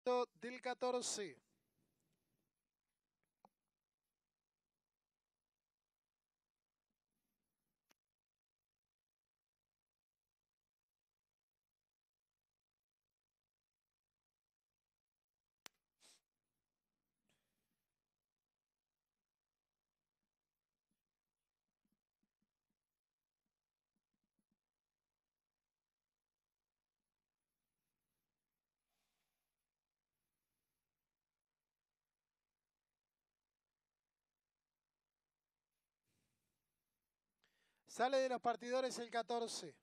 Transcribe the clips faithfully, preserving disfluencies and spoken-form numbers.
del catorce. Sale de los partidores el catorce.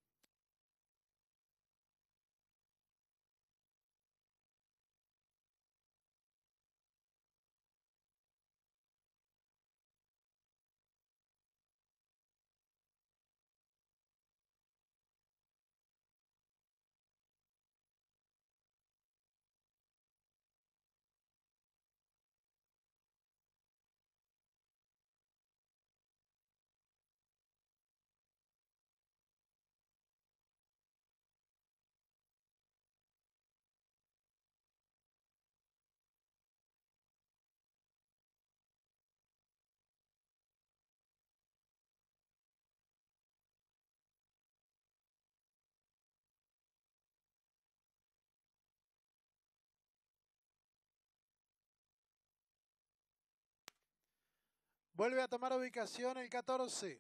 Vuelve a tomar ubicación el catorce.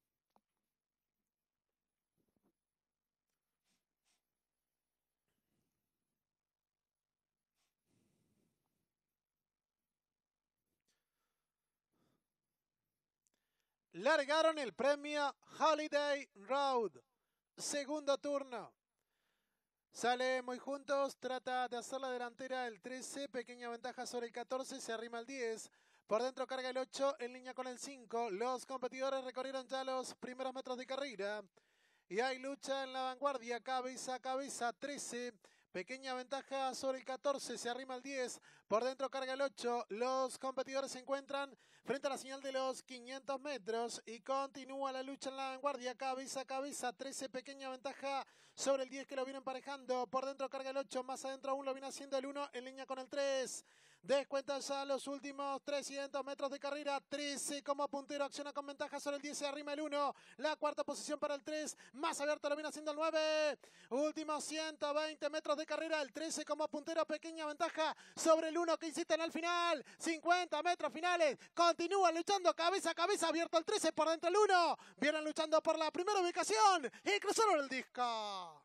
Largaron el premio Holiday Road. Segundo turno. Sale muy juntos, trata de hacer la delantera el trece, pequeña ventaja sobre el catorce, se arrima el diez. Por dentro carga el ocho, en línea con el cinco. Los competidores recorrieron ya los primeros metros de carrera. Y hay lucha en la vanguardia, cabeza a cabeza, trece. Pequeña ventaja sobre el catorce, se arrima el diez. Por dentro carga el ocho. Los competidores se encuentran frente a la señal de los quinientos metros. Y continúa la lucha en la vanguardia, cabeza a cabeza, trece. Pequeña ventaja sobre el diez que lo viene emparejando. Por dentro carga el ocho, más adentro aún lo viene haciendo el uno en línea con el tres. Descuentan ya los últimos trescientos metros de carrera. trece como puntero, acciona con ventaja sobre el diez, se arrima el uno. La cuarta posición para el tres. Más abierto lo viene haciendo el nueve. Últimos ciento veinte metros de carrera. El trece como puntero, pequeña ventaja sobre el uno que insisten al final. cincuenta metros finales. Continúan luchando cabeza a cabeza. Abierto el trece, por dentro el uno. Vienen luchando por la primera ubicación. Y cruzaron el disco.